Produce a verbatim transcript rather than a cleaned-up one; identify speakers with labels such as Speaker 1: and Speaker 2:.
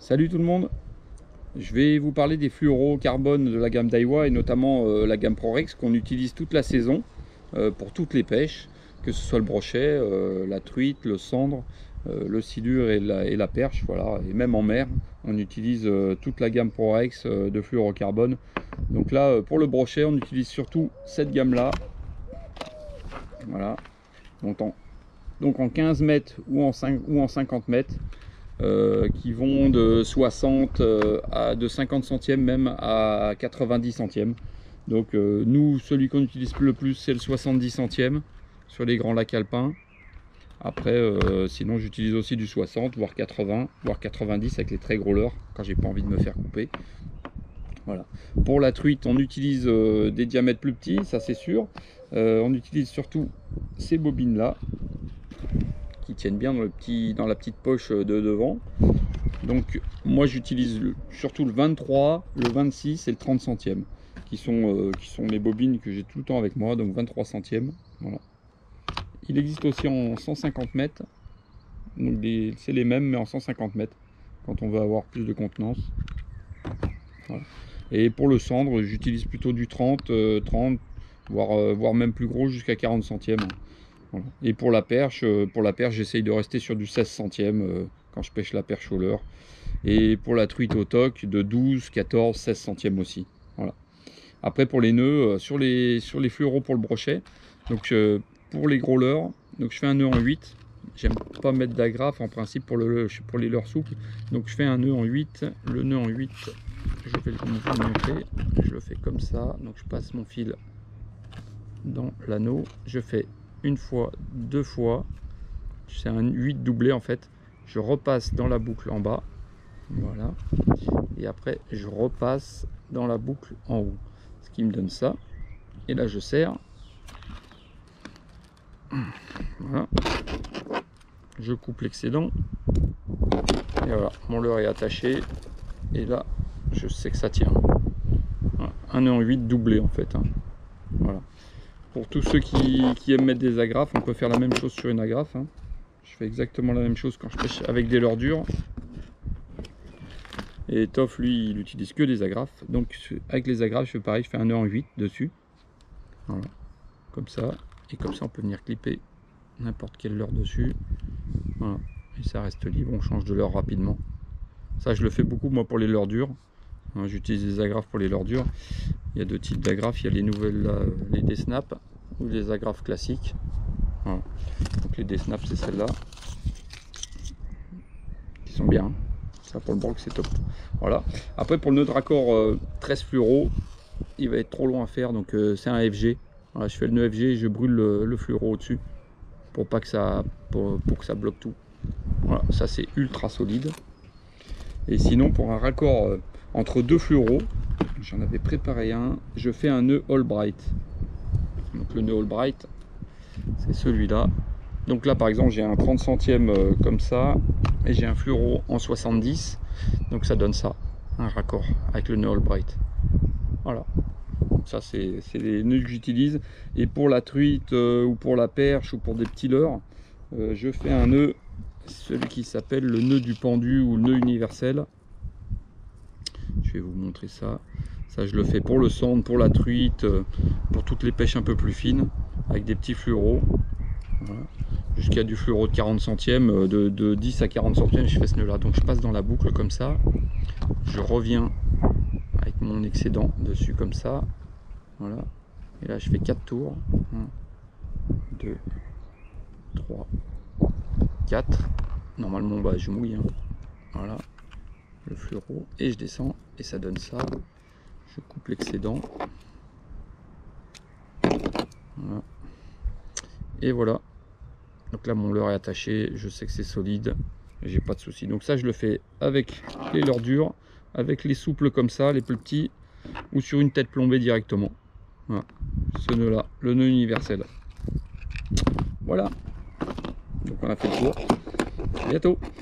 Speaker 1: Salut tout le monde, je vais vous parler des fluorocarbone de la gamme Daiwa et notamment euh, la gamme ProRex qu'on utilise toute la saison euh, pour toutes les pêches, que ce soit le brochet, euh, la truite, le cendre, euh, le silure et la, et la perche, voilà, et même en mer on utilise euh, toute la gamme ProRex euh, de fluorocarbone. Donc là euh, pour le brochet on utilise surtout cette gamme là, voilà, donc en, donc en quinze mètres ou en, cinq, ou en cinquante mètres. Euh, qui vont de soixante euh, à de cinquante centièmes même à quatre-vingt-dix centièmes. Donc euh, nous, celui qu'on utilise le plus, c'est le soixante-dix centièmes sur les grands lacs alpins. Après, euh, sinon j'utilise aussi du soixante, voire quatre-vingts, voire quatre-vingt-dix avec les très gros leurres quand j'ai pas envie de me faire couper. Voilà. Pour la truite, on utilise euh, des diamètres plus petits, ça c'est sûr. Euh, on utilise surtout ces bobines là, qui tiennent bien dans, le petit, dans la petite poche de devant. Donc moi j'utilise surtout le vingt-trois, le vingt-six et le trente centièmes qui sont, euh, qui sont mes bobines que j'ai tout le temps avec moi, donc vingt-trois centièmes. Voilà. Il existe aussi en cent cinquante mètres, donc c'est les mêmes mais en cent cinquante mètres quand on veut avoir plus de contenance. Voilà. Et pour le cendre j'utilise plutôt du trente, euh, trente voire, euh, voire même plus gros jusqu'à quarante centièmes. Voilà. Et pour la perche, pour la perche, j'essaye de rester sur du seize centièmes euh, quand je pêche la perche au leurre. Et pour la truite au toc, de douze, quatorze, seize centièmes aussi. Voilà. Après pour les nœuds, euh, sur les sur les fluoros pour le brochet, donc euh, pour les gros leurres, donc je fais un nœud en huit. J'aime pas mettre d'agrafe en principe pour le pour les leurres souples. Donc je fais un nœud en huit. Le nœud en huit, je vais vous montrer. Je le fais comme ça. Donc je passe mon fil dans l'anneau. Je fais une fois, deux fois, c'est un huit doublé en fait, je repasse dans la boucle en bas, voilà, et après je repasse dans la boucle en haut, ce qui me donne ça, et là je serre, voilà, je coupe l'excédent, et voilà, mon leurre est attaché, et là je sais que ça tient, voilà. Un nœud en huit doublé en fait, hein. Voilà. Pour tous ceux qui, qui aiment mettre des agrafes, on peut faire la même chose sur une agrafe, hein. Je fais exactement la même chose quand je pêche avec des leurres dures. Et Toff, lui, il utilise que des agrafes. Donc avec les agrafes, je fais pareil, je fais un nœud en huit dessus. Voilà, comme ça. Et comme ça, on peut venir clipper n'importe quel leurre dessus. Voilà, et ça reste libre, on change de leurre rapidement. Ça, je le fais beaucoup, moi, pour les leurres dures. Hein, j'utilise des agrafes pour les leurres dures. Il y a deux types d'agrafes, il y a les nouvelles, là, les D-Snap ou les agrafes classiques. Voilà. Donc les D-Snap, c'est celles-là qui sont bien. Ça pour le broc, c'est top. Voilà. Après pour le nœud de raccord euh, treize fluoro, il va être trop long à faire, donc euh, c'est un F G. Voilà, je fais le nœud F G et je brûle le, le fluoro au-dessus pour pas que ça pour, pour que ça bloque tout. Voilà, ça c'est ultra solide. Et sinon pour un raccord euh, entre deux fluoros, j'en avais préparé un, je fais un nœud Albright. Donc le nœud Albright, c'est celui-là. Donc là par exemple j'ai un trente centièmes euh, comme ça et j'ai un fluoro en soixante-dix, donc ça donne ça, un raccord avec le nœud Albright. Voilà, ça c'est les nœuds que j'utilise. Et pour la truite euh, ou pour la perche ou pour des petits leurres, euh, je fais un nœud, celui qui s'appelle le nœud du pendu ou le nœud universel. Je vais vous montrer ça. Ça je le fais pour le cendre, pour la truite, euh, pour toutes les pêches un peu plus fines, avec des petits fluoros. Voilà. Jusqu'à du fluoro de quarante centièmes, de, de dix à quarante centièmes, je fais ce nœud là. Donc je passe dans la boucle comme ça, je reviens avec mon excédent dessus comme ça, voilà, et là je fais quatre tours, un, deux, trois, quatre, normalement bah, je mouille, hein. Voilà, le fluoro, et je descends, et ça donne ça, je coupe l'excédent, voilà, et voilà. Donc là mon leurre est attaché, je sais que c'est solide, j'ai pas de souci. Donc ça je le fais avec les leurres durs, avec les souples comme ça, les plus petits, ou sur une tête plombée directement. Voilà, ce nœud là, le nœud universel. Voilà, donc on a fait le tour. À bientôt.